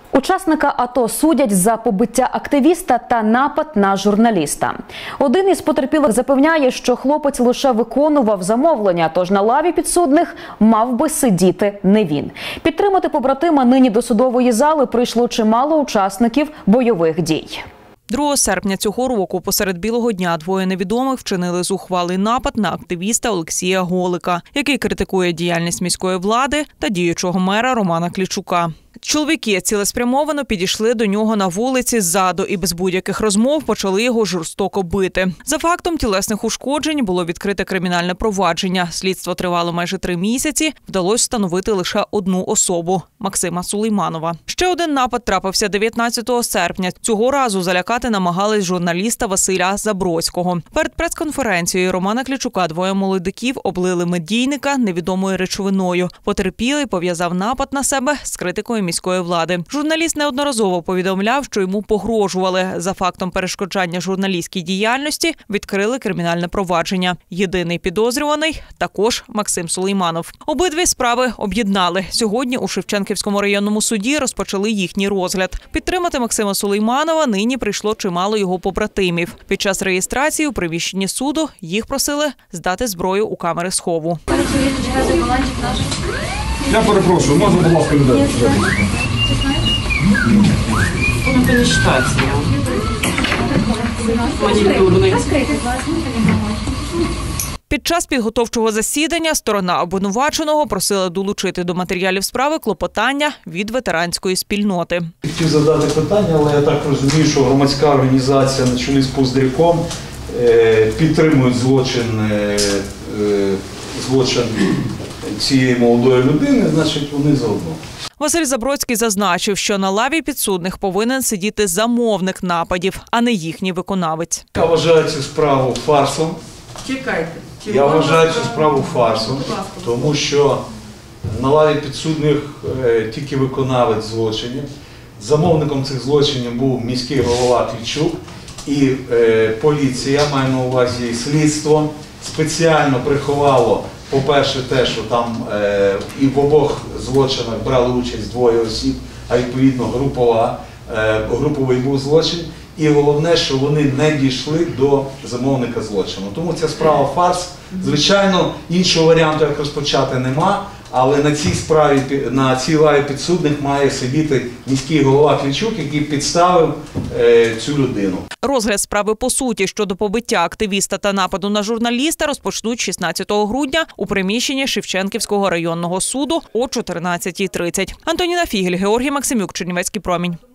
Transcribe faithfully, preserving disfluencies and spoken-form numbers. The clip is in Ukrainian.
Учасника АТО судять за побиття активіста та напад на журналіста. Один із потерпілих запевняє, що хлопець лише виконував замовлення, тож на лаві підсудних мав би сидіти не він. Підтримати побратима нині до судової зали прийшло чимало учасників бойових дій. другого серпня цього року посеред білого дня двоє невідомих вчинили зухвалий напад на активіста Олексія Голика, який критикує діяльність міської влади та діючого мера Романа Клічука. Чоловіки цілеспрямовано підійшли до нього на вулиці ззаду і без будь-яких розмов почали його жорстоко бити. За фактом тілесних ушкоджень було відкрите кримінальне провадження. Слідство тривало майже три місяці. Вдалося встановити лише одну особу – Максима Сулейманова. Ще один напад трапився дев'ятнадцятого серпня. Цього разу залякати намагались журналіста Василя Забродського. Перед прес-конференцією Романа Клічука двоє молодиків облили медійника невідомою речовиною. Потерпілий пов'язав напад на себе з критикою міської влади. Журналіст неодноразово повідомляв, що йому погрожували. За фактом перешкоджання журналістській діяльності відкрили кримінальне провадження. Єдиний підозрюваний – також Максим Сулейманов. Обидві справи об'єднали. Сьогодні у Шевченківському районному суді розпочали їхній розгляд. Підтримати Максима Сулейманова нині прийшло чимало його побратимів. Під час реєстрації у приміщенні суду їх просили здати зброю у камери схову. Я перепрошую, можна, будь ласка, людей? Ну, не считается. Під час підготовчого засідання сторона обвинуваченого просила долучити до матеріалів справи клопотання від ветеранської спільноти. Хотів задати питання, але я так розумію, що громадська організація на чолі з Пуздряком підтримують злочин, злочин цієї молодої людини, значить вони заодно. Василь Забродський зазначив, що на лаві підсудних повинен сидіти замовник нападів, а не їхній виконавець. Я вважаю цю справу фарсом. Чекайте. Я вважаю цю справу фарсом, тому що на лаві підсудних тільки виконавець злочинів. Замовником цих злочинів був міський голова Клічук і поліція, маю на увазі і слідство, спеціально приховало, по-перше, те, що там е, і в обох злочинах брали участь двоє осіб, а відповідно групова, е, груповий був злочин. І головне, що вони не дійшли до замовника злочину. Тому ця справа фарс. Звичайно, іншого варіанту, як розпочати, нема. Але на цій справі, на цій лаві підсудних має сидіти міський голова Клічук, який підставив е, цю людину. Розгляд справи по суті щодо побиття активіста та нападу на журналіста розпочнуть шістнадцятого грудня у приміщенні Шевченківського районного суду о чотирнадцятій тридцять. Антоніна Фігель, Георгій Максимюк, Чернівецький промінь.